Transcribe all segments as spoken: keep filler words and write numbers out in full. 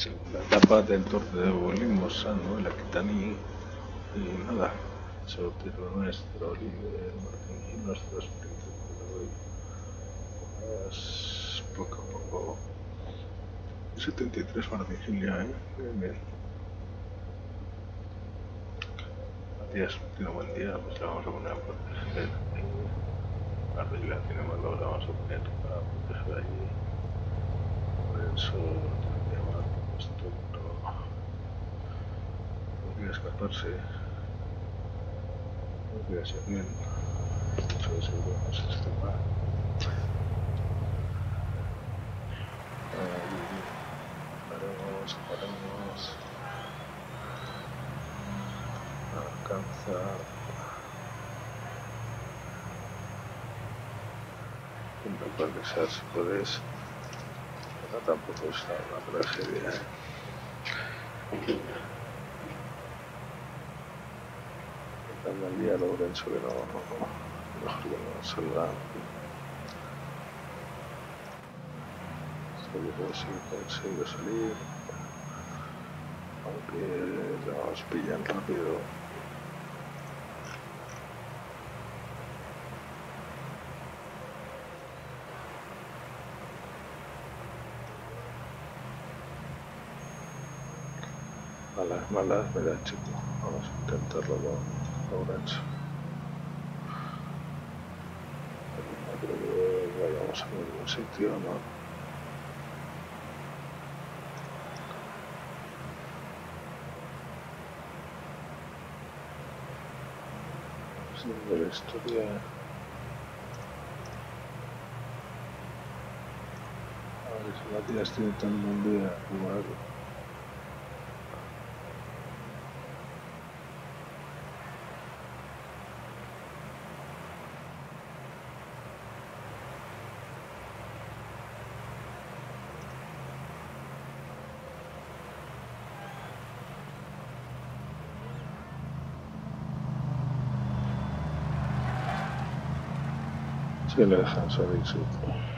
Segunda etapa del Tour de Limos, ¿no? La Quitaní. Y nada, sorteo nuestro líder Martín y nuestro sprinter de hoy. Pues poco a poco. setenta y tres Martín Gil ya, ¿eh? Bien, bien. Matías tiene un buen día, pues le vamos a poner a proteger. Ardila tiene mal hora, le vamos a poner a proteger allí. Lorenzo tiene un día mal, puesto, pero podría escaparse. Podría ser bien. Mucho de seguro no se escapa. Ahí, paremos, paremos. Alcanza. Intenta progresar si puedes. Pero tampoco es una tragedia, ¿eh? Dando el día a Lorenzo que no, no, no, mejor que no salga. Esto yo creo que sí consigue salir, aunque los pillan rápido. Malas, malas, mira chico, vamos a intentarlo con Lorenzo. No creo que vayamos a ningún sitio, ¿no? De la historia. A ver si Matías tiene tan buen día como algo. Sí, le dejan salir, sí.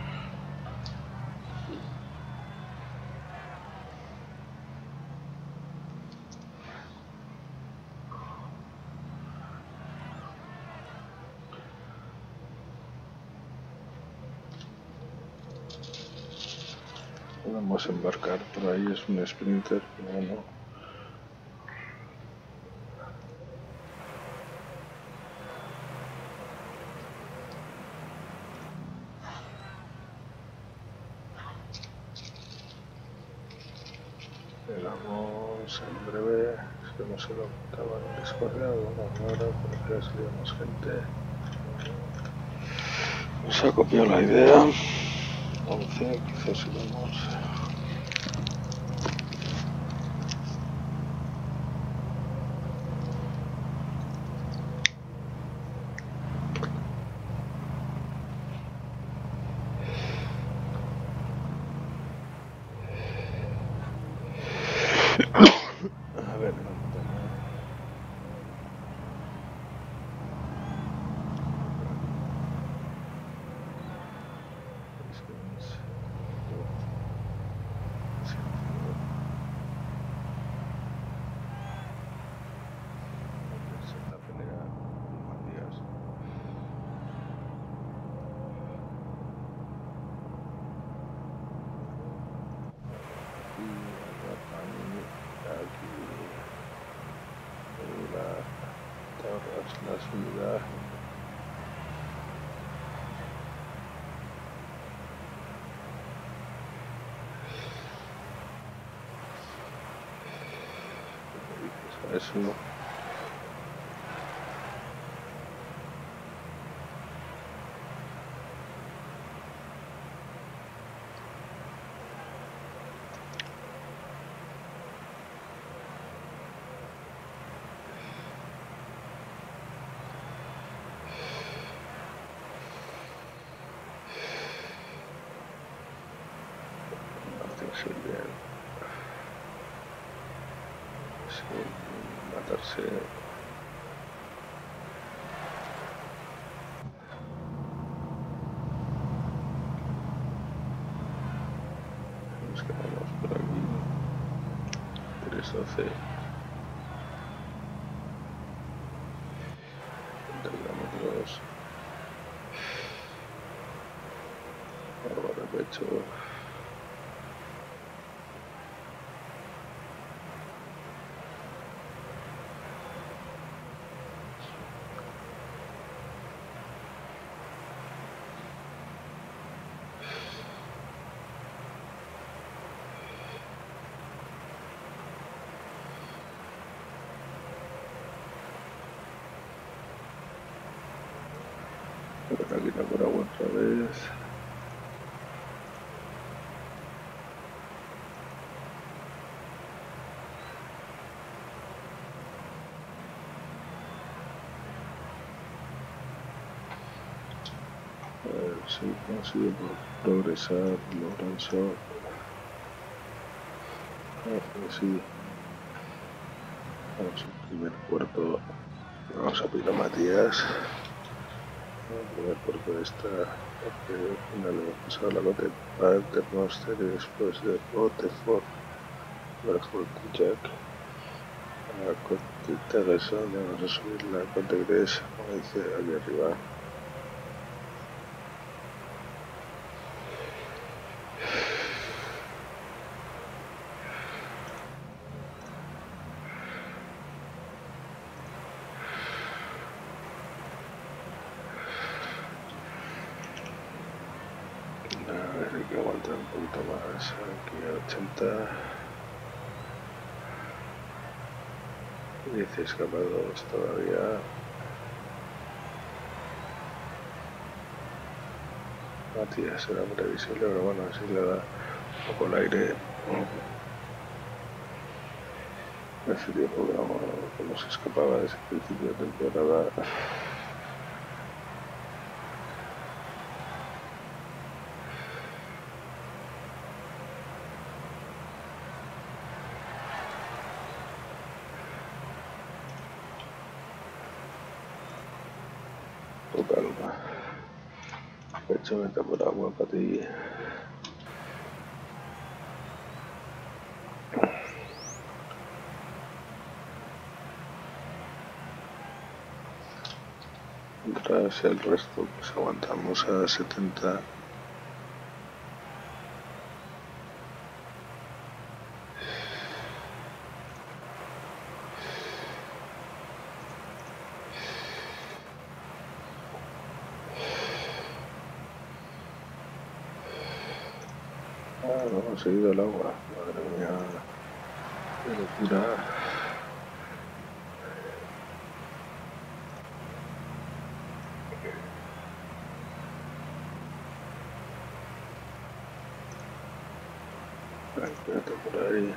Podemos embarcar por ahí, es un sprinter, pero bueno. Llegamos en breve, es que no se lo estaban descargado, no, ahora porque ya salió más gente. Nos ha copiado la idea. once, quizás sigamos. A ver, no. La subida. Eso. Sí, bien. Sí, matarse. Nos quedamos por aquí. tres doce. Kilómetros. Barba de pecho. Aquí la por agua otra vez. A ver si consigo progresar, logranzo. A sí. Vamos al primer puerto. Vamos a Pino Matías. El primer puerto de esta, porque al final hemos pasado la Cote Paternoster y después de Otefort, Berhult y Jack. A la Cote Tegeson, vamos a subir la Cote Gres, como dice aquí arriba. A ver, hay que aguantar un poquito más, aquí a ochenta. diez escapados todavía. Matías será previsible, pero bueno, así le da un poco el aire. Hace tiempo que no, que no se escapaba desde el principio de temporada. Con calma. Pecho, vete por agua para ti. Tras el resto, pues aguantamos a setenta. Ah, no hemos seguido el agua. Madre mía. Qué locura. Espérate por ahí.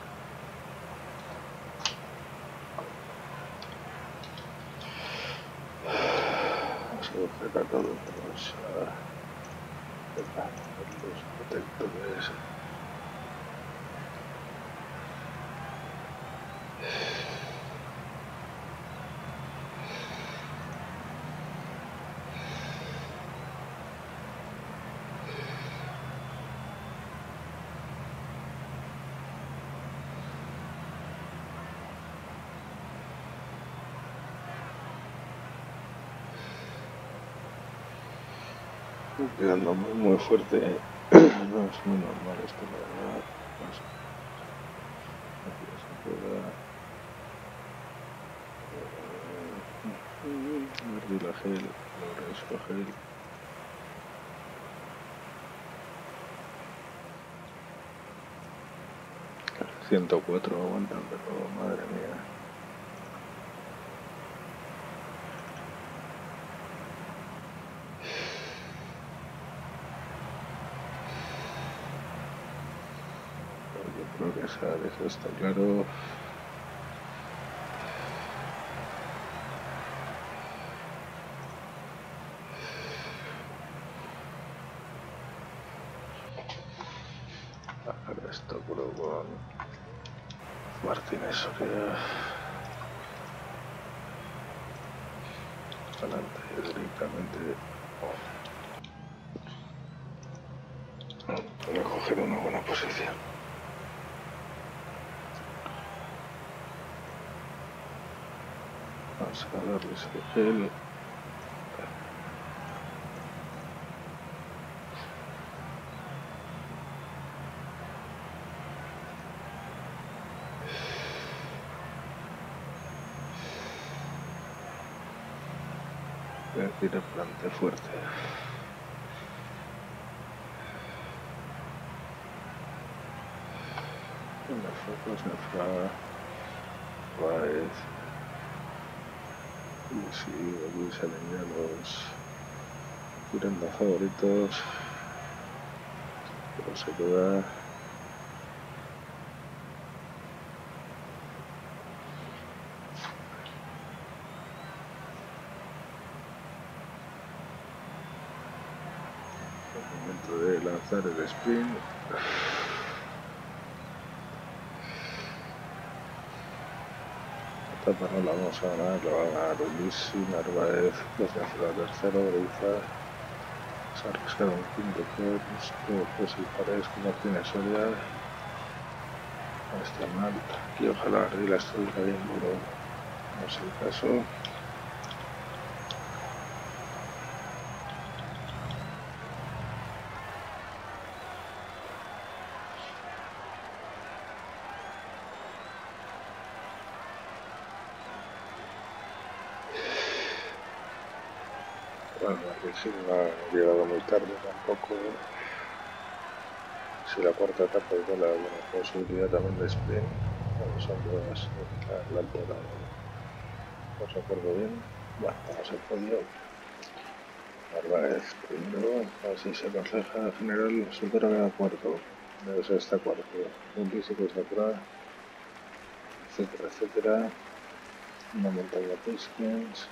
Vamos a coger a todos los, uh, los protectores. Quedando muy, muy fuerte. No es muy normal esto, la verdad. No sé. Aquí se pueda. Ardila gel, progreso gel. ciento cuatro aguantan, pero madre mía. Yo creo que esa, eso está claro. Ahora esto creo con Martínez Soria. Adelante directamente. Voy a coger una buena posición. Vamos a darles el gel. Voy a tirar plante fuerte. Una focos, una fraga. Right. Y sí, aquí salen ya los tirando favoritos. Pero se queda. Momento de lanzar el sprint. La etapa no la vamos a ganar, la va a ganar Ulissi, Narváez, los de la tercera, Oriza, se ha arriscado un quinto Kerns, luego pues el Parés con Martínez Soria. No está mal, aquí ojalá Ardila estuviera bien, pero no es el caso. Bueno, aquí sí no ha llegado muy tarde tampoco. Si la cuarta etapa igual hay una posibilidad también de sprint. Bueno, son todas en la altura. No recuerdo bien. Bueno, vamos al podio. Narváez primero, así se aconseja general, supera a cuarto. Debe ser esta cuarto. Ulissi pues atrás, etcétera, etcétera. Una montaña Piskins.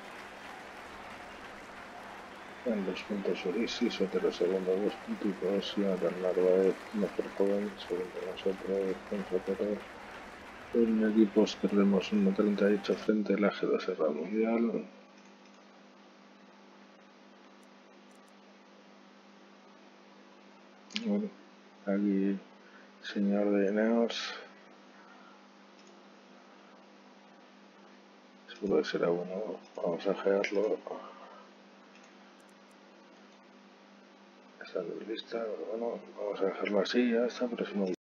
En dos puntos Ulissi, Sotero segundo, dos puntitos. Jonathan Narváez, mejor joven, segundo nosotros, con Sotero. En equipos perdemos uno treinta y ocho frente al A G dos R Mundial. Bueno, aquí señor de Ineos. Seguro que será bueno. Vamos a gearlo. Está lista, pero bueno, vamos a dejarlo así, ya está, pero si no